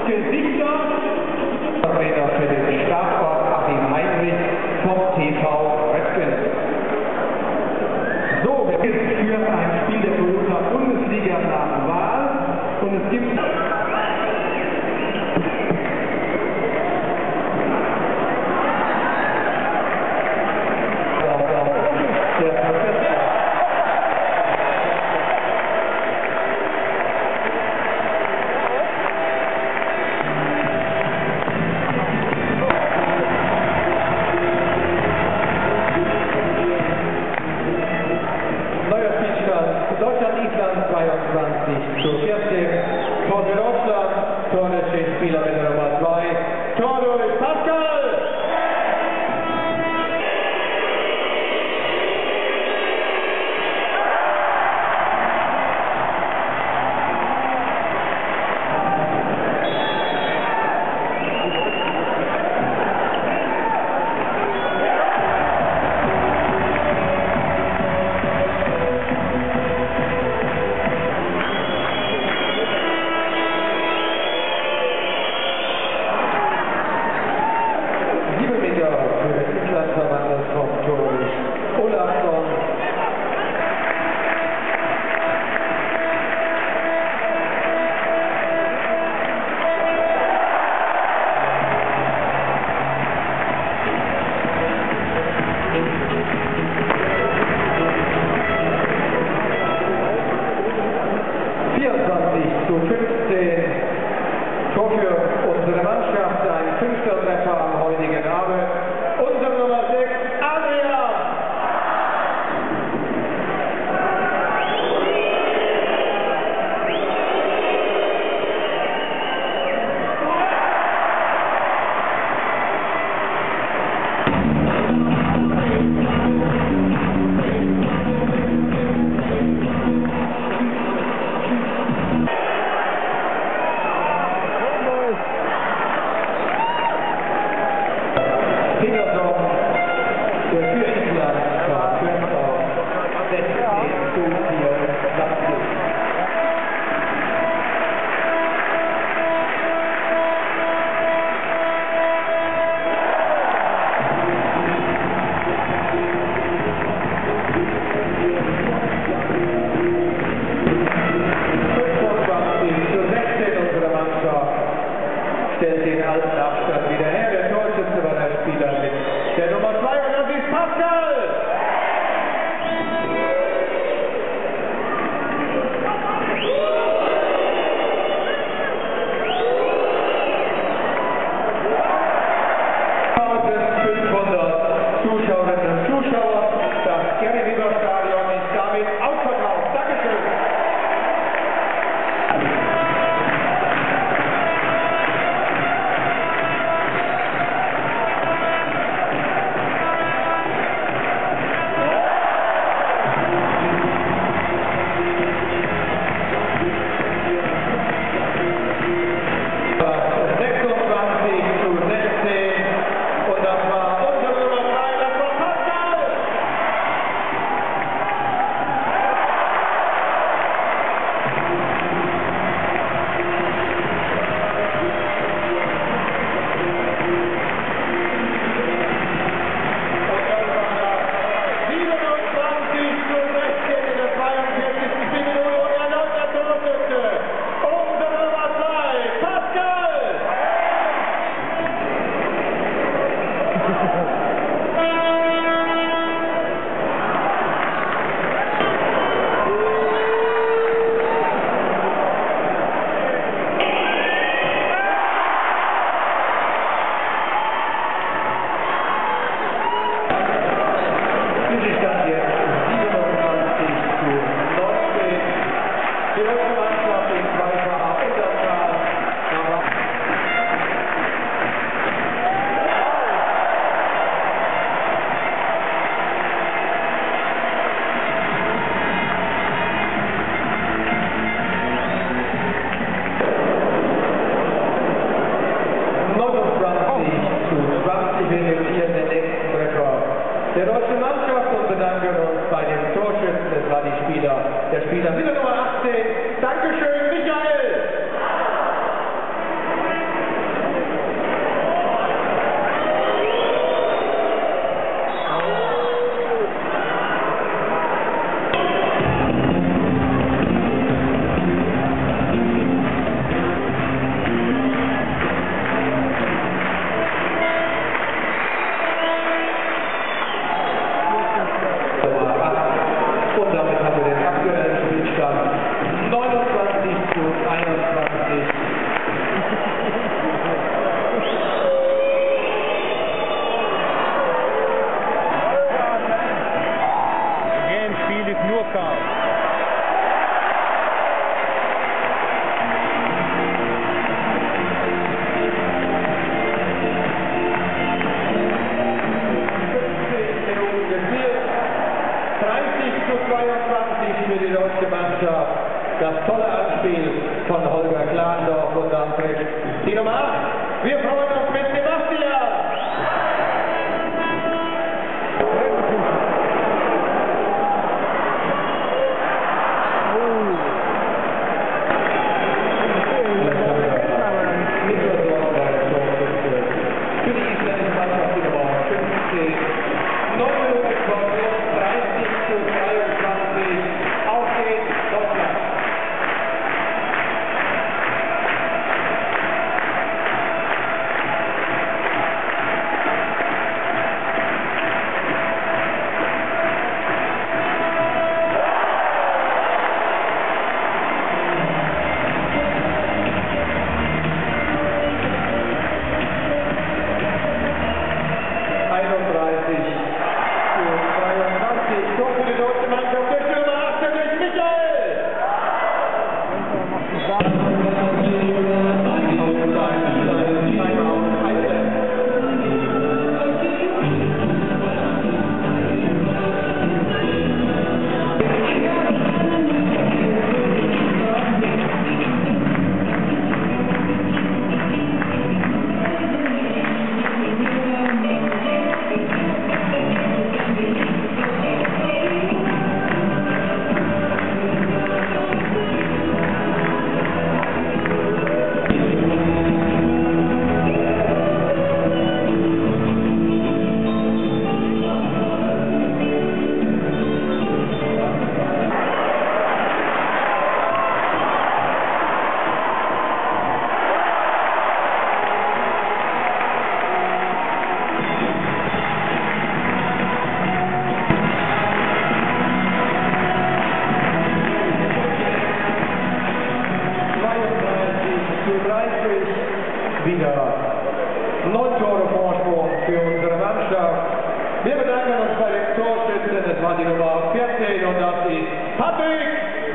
Gesichter. Vertreter für den Startort Achim Heinrich vom TV Röttgen. So, wir sind für ein Spiel der Toyota Bundesliga nach Wahl und es gibt Deutschland-Island 22:14. Tor für Deutschland, Tor des Spieler mit der Nummer 2, Tor durch Pascal! Tor für unsere Mannschaft, ein 5. Treffer am heutigen Abend. Unsere Nummer 6, Adrian! Stellt den alten Abstand wieder her. Der Torschütze war der Spieler mit der Nummer 2 und das ist Pascal! Zuschauerinnen und Zuschauer, das Gerry-Weber-Stadion ist damit ausverkauft. Dankeschön! Der deutschen Mannschaft und bedanken uns bei den Torschützen. Das war der Spieler mit der Nummer 18. Dankeschön, Michael! Die Nummer 8. Wir freuen uns mit Sebastian. Für die isländische Mannschaft die Nummer 15. 9 Minuten Vorschluss, 30:23. Auf geht's, Deutschland. Wieder 9 Tore Vorsprung für unsere Mannschaft. Wir bedanken uns bei den Torschützen. Das war die Nummer 14 und das ist Patrick.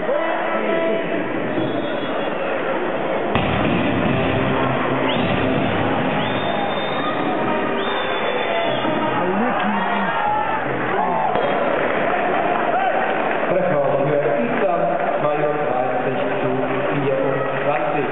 Treffer für Island 32:24.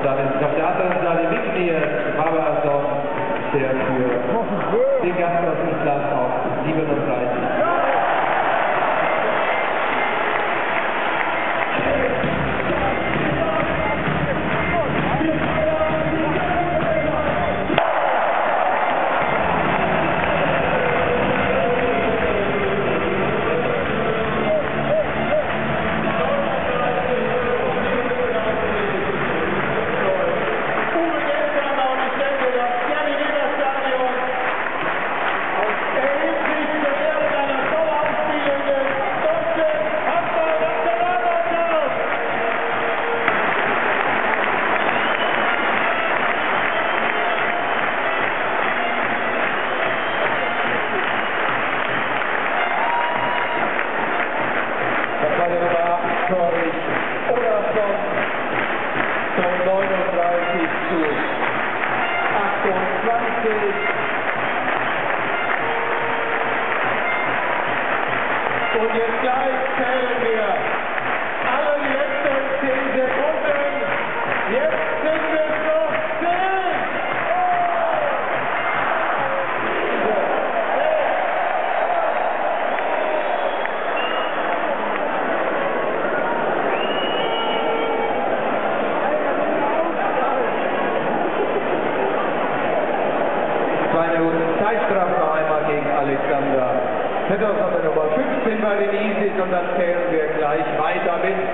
dann ist es auf der anderen Seite Vigneas Haberson, der für den Gast aus Island auf 37. Von 39 zu 28. Und jetzt gleich zählen wir alle die letzten 10 Sekunden. Jetzt sind es noch 10. Zeitstrafe noch einmal gegen Alexander Pettersson, Nummer 15 bei den Isis, und dann zählen wir gleich weiter mit